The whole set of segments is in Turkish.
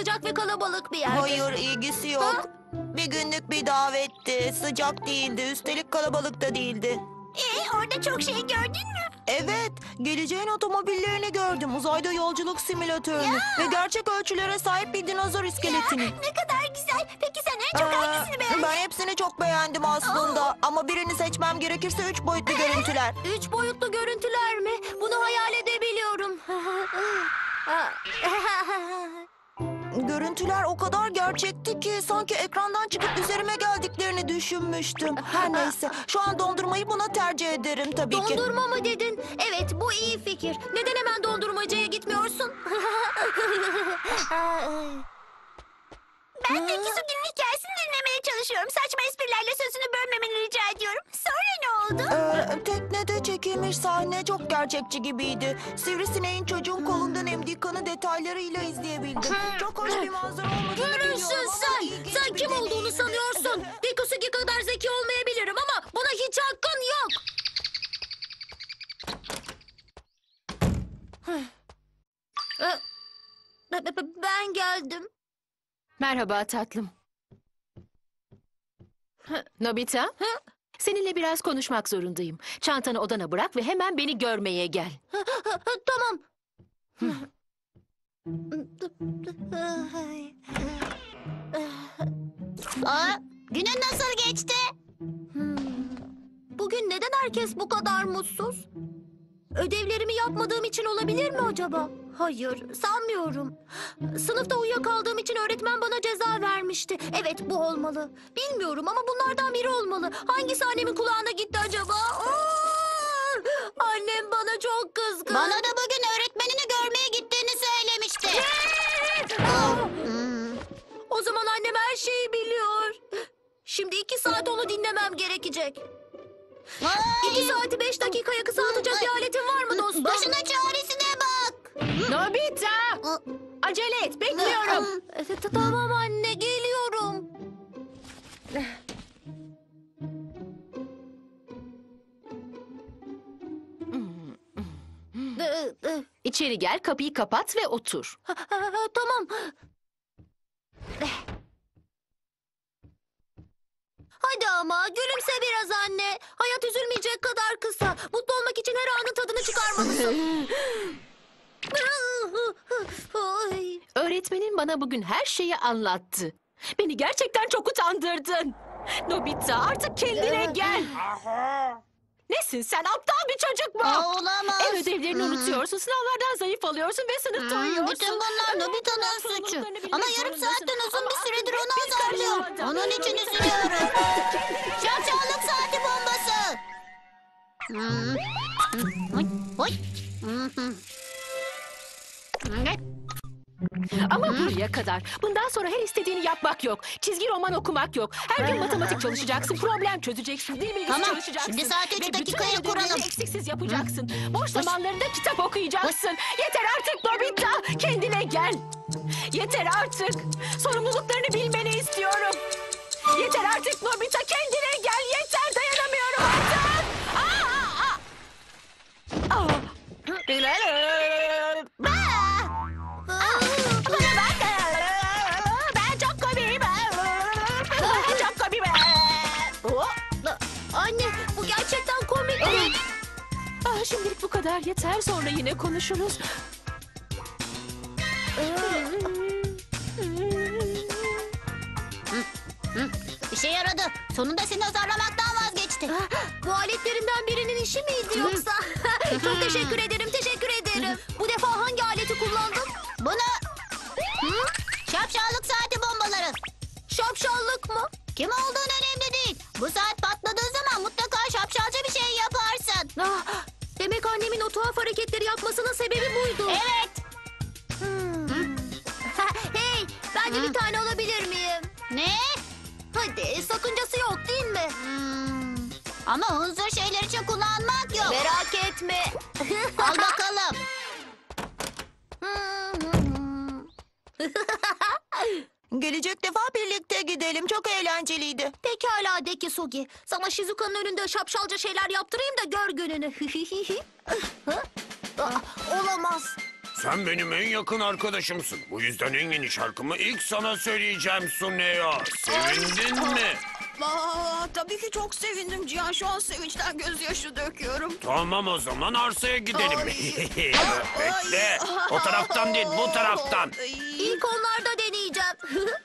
sıcak ve kalabalık bir yer. Hayır, ilgisi yok. Bir günlük bir davetti. Sıcak değildi. Üstelik kalabalık da değildi. Orada çok şey gördün mü? Evet, geleceğin otomobillerini gördüm. Uzayda yolculuk simülatörünü ve gerçek ölçülere sahip bir dinozor iskeletini. Ne kadar güzel. Peki sen en çok hangisini beğendin? Ben hepsini çok beğendim aslında. Ama birini seçmem gerekirse 3 boyutlu görüntüler. 3 boyutlu görüntüler mi? Bunu hayal edebiliyorum. Görüntüler o kadar gerçekti ki sanki ekrandan çıkıp üzerime geldiklerini düşünmüştüm. Her neyse, şu an dondurmayı buna tercih ederim tabii ki. Dondurma mı dedin? Evet, bu iyi fikir. Neden hemen dondurmacıya gitmiyorsun? Ben de Kisugi'nin hikayesini dinlemeye çalışıyorum. Saçma esprilerle sözünü bölmemeni rica ediyorum. Sonra ne oldu? Teknede çekilmiş sahne çok gerçekçi gibiydi. Sivrisineğin çocuğun kolundan emdiği kanı detaylarıyla izleyebildim. Çok hoş bir manzara olmadığını biliyorum Görürsün ama sen. ilginç Sen bir kim olduğunu deneyimdi. sanıyorsun. Kisugi kadar zeki olmayabilirim ama buna hiç hakkın yok. Ben geldim. Merhaba tatlım. Nobita, seninle biraz konuşmak zorundayım. Çantanı odana bırak ve hemen beni görmeye gel. Tamam. Günün nasıl geçti? Bugün neden herkes bu kadar mutsuz? Ödevlerimi yapmadığım için olabilir mi acaba? Hayır, sanmıyorum. Sınıfta uyuyakaldığım için öğretmen bana ceza vermişti. Evet, bu olmalı. Bilmiyorum ama bunlardan biri olmalı. Hangisi annemin kulağına gitti acaba? Annem bana çok kızgın. Bana da bugün öğretmenini görmeye gittiğini söylemişti. O zaman annem her şeyi biliyor. Şimdi 2 saat onu dinlemem gerekecek. 2 saati 5 dakikaya kısaltacak bir aletin var mı dostum? Başına çaresine bak. Nobita! Acele et, bekliyorum. Tamam anne, geliyorum. İçeri gel, kapıyı kapat ve otur. Tamam. Hadi ama gülümse biraz anne. Hayat üzülmeyecek kadar kısa. Mutlu olmak için her anın tadını çıkarmalısın. Ay. Öğretmenin bana bugün her şeyi anlattı. Beni gerçekten çok utandırdın. Nobita, artık kendine gel. Nesin sen, aptal bir çocuk mu? Olamaz. Ev ödevlerini unutuyorsun, sınavlardan zayıf alıyorsun ve sınıfta uyuyorsun. Bütün bunlar Nobita'nın suçu. Ama yarım saatten uzun bir süredir onu azarlıyor. Onun için üzülüyorum. Şapşallık saati bombası. Oy. Ama buraya kadar. Bundan sonra her istediğini yapmak yok. Çizgi roman okumak yok. Her gün matematik çalışacaksın, problem çözeceksin, dil bilgisi Tamam, çalışacaksın. şimdi saati 3 Ve bütün dakikaya ödevlerini kuralım. eksiksiz yapacaksın. Boş zamanlarında kitap okuyacaksın. Yeter artık Nobita, kendine gel. Yeter artık. Sorumluluklarını bilmeni istiyorum. Yeter artık Nobita, kendine gel. Yeter, dayanamıyorum artık. Bana bak. Ben çok komiyim. Çok komiyim. Anne, bu gerçekten komik değil. Şimdilik bu kadar yeter. Sonra yine konuşuruz. İşe yaradı. Sonunda seni azarlamaktan vazgeçti. Bu aletlerinden birinin işi miydi yoksa? Çok teşekkür ederim, teşekkür ederim. Bu defa hangi aleti kullandın? Bunu... Şapşallık saati bombaları. Şapşallık mı? Kim olduğun önemli değil. Bu saat patladığı zaman mutlaka şapşalca bir şey yaparsın. Demek annemin o tuhaf hareketleri yapmasının sebebi buydu. Evet. Hey, ben de bir tane alabilir miyim? Ne? Hadi, sakıncası yok değil mi? Ama huzur şeyler için kullanmak yok. Merak etme. Al bakalım. Gelecek defa birlikte gidelim. Çok eğlenceliydi. Pekala Dekisugi. Sana Shizuka'nın önünde şapşalca şeyler yaptırayım da gör gününü. Olamaz. Sen benim en yakın arkadaşımsın. Bu yüzden en yeni şarkımı ilk sana söyleyeceğim Suneo. Sevindin mi? Tabii ki çok sevindim Cihan. Şu an sevinçten gözyaşı döküyorum. Tamam o zaman arsaya gidelim. Ay. Bekle. O taraftan değil, bu taraftan. İlk onlarda deneyeceğim.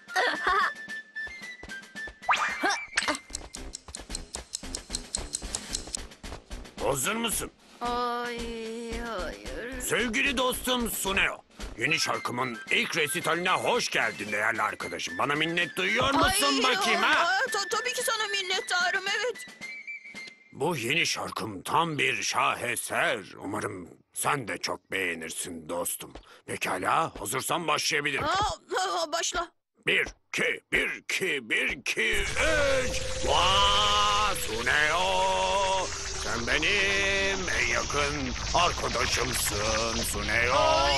Hazır mısın? Ay hayır. Sevgili dostum Suneo. Yeni şarkımın ilk resitaline hoş geldin değerli arkadaşım. Bana minnet duyuyor musun bakayım ha? Tabii ki sana minnettarım, evet. Bu yeni şarkım tam bir şaheser. Umarım sen de çok beğenirsin dostum. Pekala, hazırsan başlayabilirim. Başla. 1, 2, 1, 2, 1, 2, 3. Vaa, Suneo. Sen benim en yakın arkadaşımsın Suneo.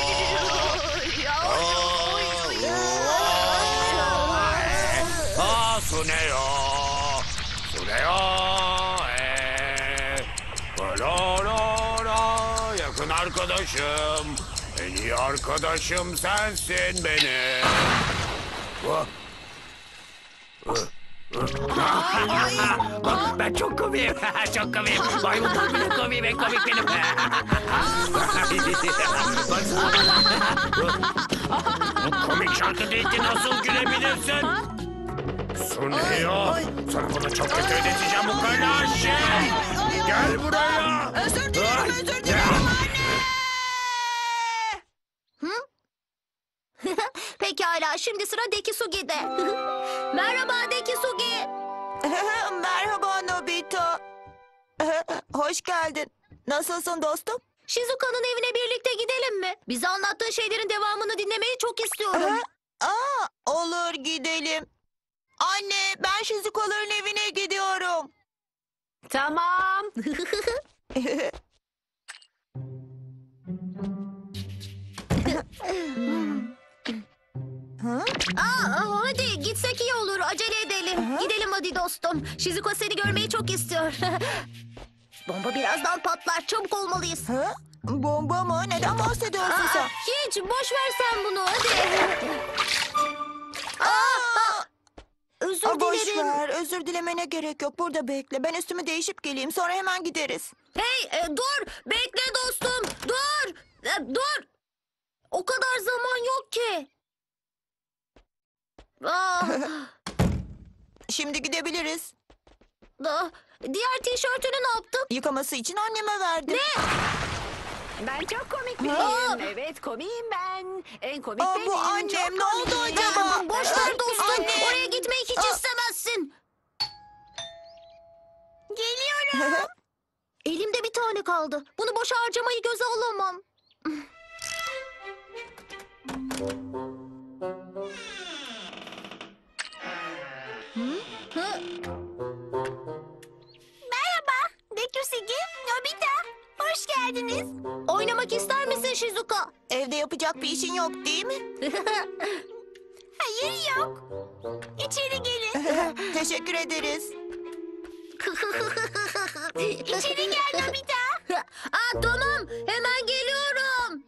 Suneo. Suneo. La la la. Yakın arkadaşım. En iyi arkadaşım sensin benim. Vah. Bak ben çok komiyim. Çok komiyim. Maymunlar bile komiyim. En komik benim. Bu komik şarkı değil ki nasıl gülebilirsin? Suneo. Sana bunu çok kötü ödeteceğim bu kala şey. Gel buraya. Özür dilerim, özür dilerim anne. Pekala, şimdi sıra Dekisugi'de. Merhaba Dekisugi. Merhaba Nobita. Hoş geldin. Nasılsın dostum? Shizuka'nın evine birlikte gidelim mi? Bize anlattığın şeylerin devamını dinlemeyi çok istiyorum. Olur, gidelim. Anne, ben Shizuka'ların evine gidiyorum. Tamam. Hadi gitsek iyi olur. Acele edelim. Gidelim hadi dostum. Shizuka seni görmeyi çok istiyor. Bomba birazdan patlar. Çabuk olmalıyız. Bomba mı? Neden bahsediyorsun sen? Hiç boş ver sen bunu. Hadi. Özür Boş dilerim. ver. Özür dilemene gerek yok. Burada bekle. Ben üstümü değişip geleyim. Sonra hemen gideriz. Hey dur. Bekle dostum. Dur. Dur. O kadar zaman yok ki. Şimdi gidebiliriz. Diğer tişörtünü ne yaptın? Yıkaması için anneme verdim. Ne? Ben çok komik biriyim. Evet, komiyim ben. En komik benim. Bu annem. Çok Ne oldu komiyim. acaba? Boş ver dostum. Anne. Oraya gitmeyi hiç istemezsin. Geliyorum. Elimde bir tane kaldı. Bunu boşa harcamayı göze alamam. Merhaba. Dekisugi, Nobita. Hoş geldiniz. Oynamak ister misin Shizuka? Evde yapacak bir işin yok değil mi? Hayır yok. İçeri gelin. Teşekkür ederiz. İçeri gel Nobita. Tamam. Hemen geliyorum.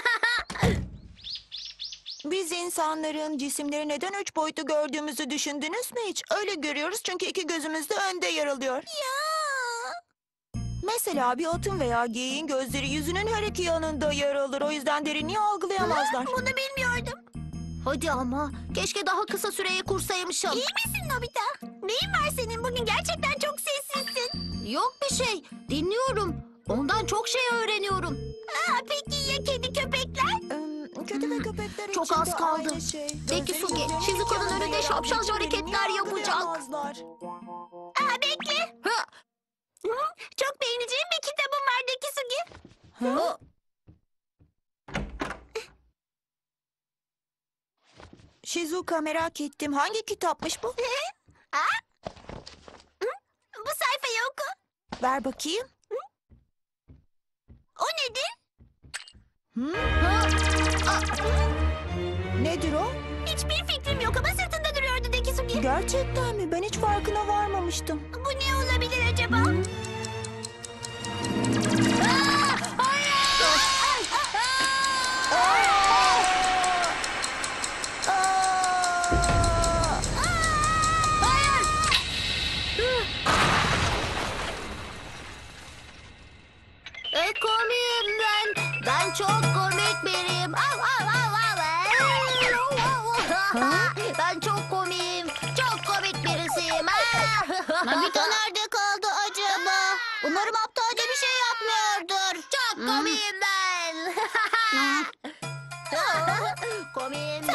Biz insanların cisimleri neden 3 boyutlu gördüğümüzü düşündünüz mü hiç? Öyle görüyoruz çünkü iki gözümüz de önde yer alıyor. Mesela bir atın veya geyiğin gözleri yüzünün her iki yanında yer alır. O yüzden derinliği algılayamazlar. Bunu bilmiyordum. Hadi ama. Keşke daha kısa süreye kursaymışım. İyi misin Nobita? Neyin var senin? Bugün gerçekten çok sessizsin. Yok bir şey. Dinliyorum. Ondan çok şey öğreniyorum. Peki ya kedi köpekler? Kötü ve köpekler Çok için az de kaldı. aynı şey. Dekisugi, Gözleri Shizuka'nın yüzünün önünde yanında şapşalca yer aldığı için hareketler derinliği yapacak. algılayamazlar. Bekle. Çok beğeneceğim bir kitabım var Dekisugi. Shizuka, merak ettim. Hangi kitapmış bu? Bu sayfayı oku. Ver bakayım. O nedir? Nedir o? Hiçbir fikrim yok ama sırtında duruyordu Dekisugi. Gerçekten mi? Ben hiç farkına varmamıştım. Bu ne olabilir acaba? Hayır! Ben çok komik biriyim. Av, av, av, av. Ben çok komiyim. Çok komik birisiyim. Nobita nerede kaldı acaba? Umarım aptalca bir şey yapmıyordur. Çok komiyim ben. Komiyim